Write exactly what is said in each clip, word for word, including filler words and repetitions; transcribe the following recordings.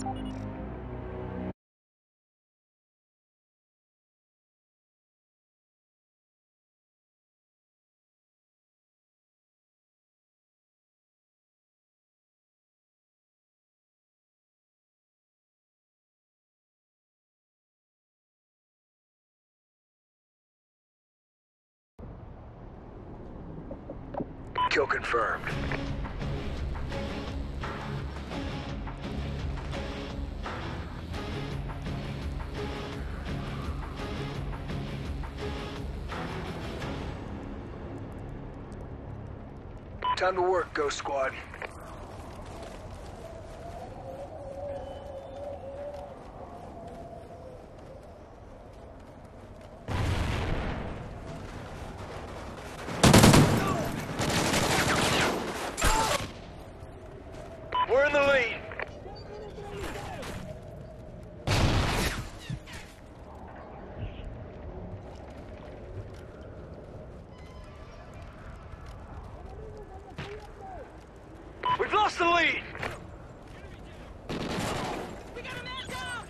Kill confirmed. Time to work, Ghost Squad. We're in the lead. We've lost the lead. We got a man down.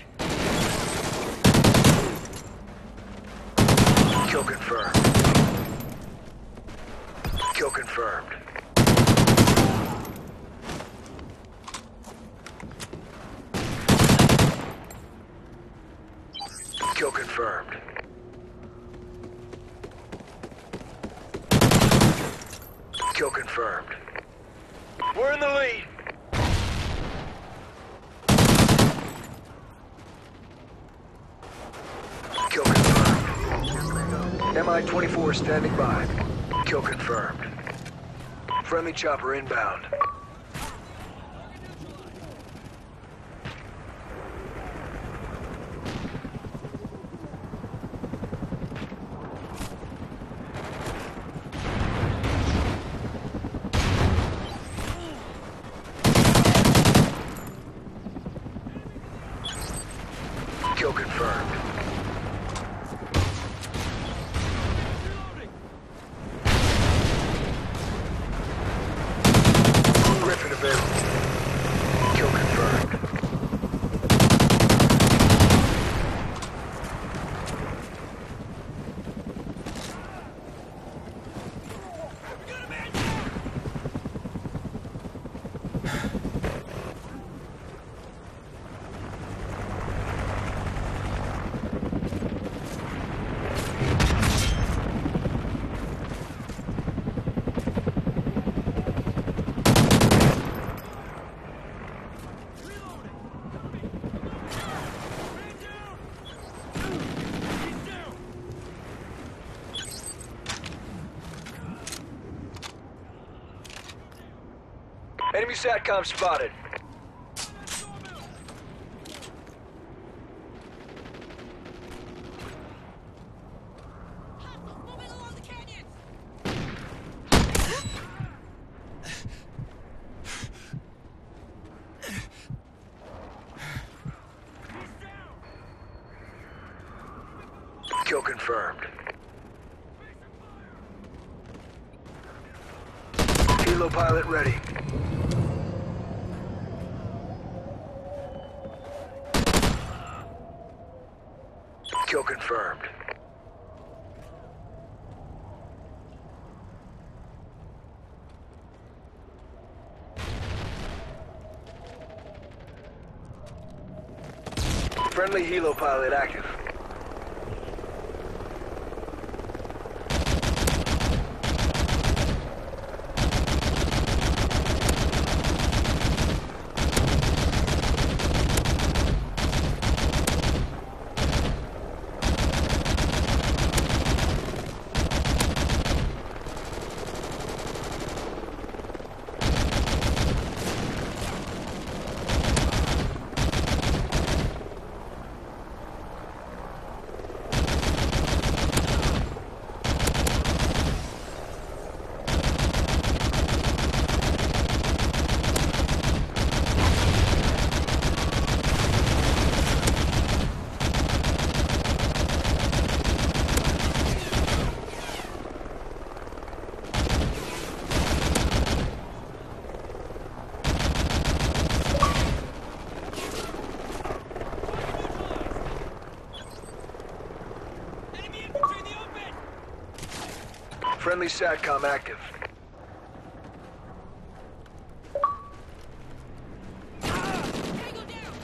Kill confirmed. Kill confirmed. Kill confirmed. Kill confirmed. We're in the lead. Kill confirmed. M I twenty-four standing by. Kill confirmed. Friendly chopper inbound. Kill confirmed. Griffin available. Kill confirmed. Enemy SATCOM spotted. Moving along the canyons. Kill confirmed. Helo pilot ready. Kill confirmed. Friendly helo pilot active. Friendly SATCOM active. Tango down!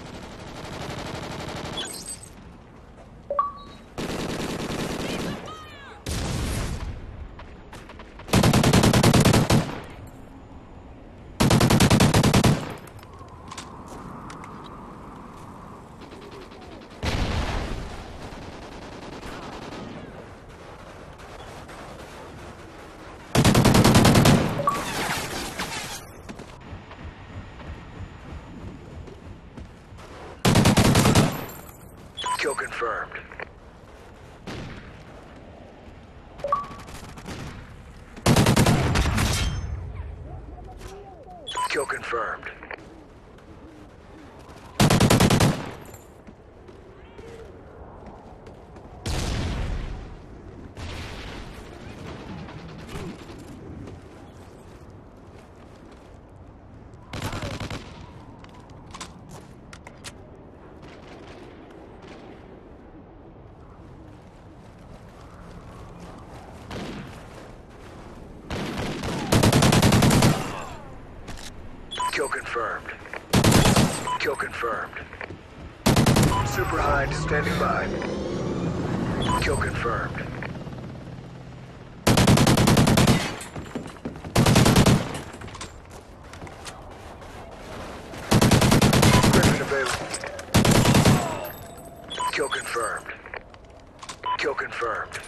Need some fire! Kill confirmed. Kill confirmed. Kill confirmed. Kill confirmed. Super Hind standing by. Kill confirmed. Griffin available. Kill confirmed. Kill confirmed.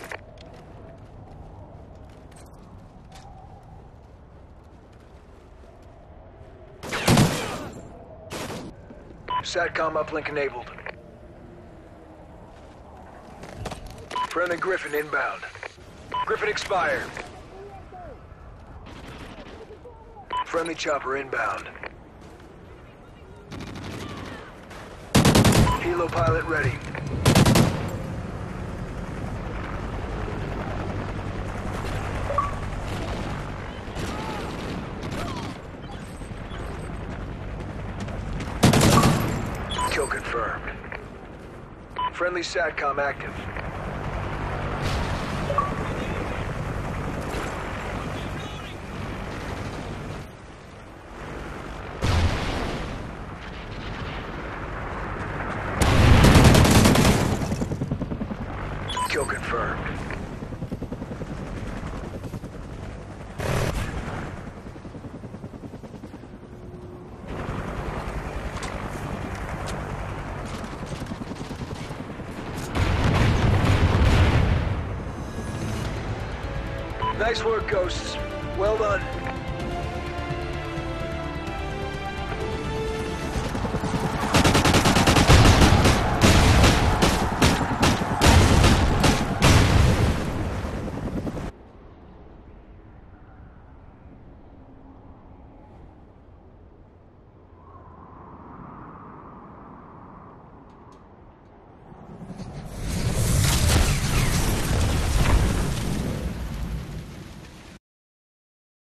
SATCOM uplink enabled. Friendly Griffin inbound. Griffin expired. Friendly chopper inbound. Helo pilot ready. Kill confirmed. Friendly SATCOM active. Kill confirmed. Nice work, Ghosts. Well done.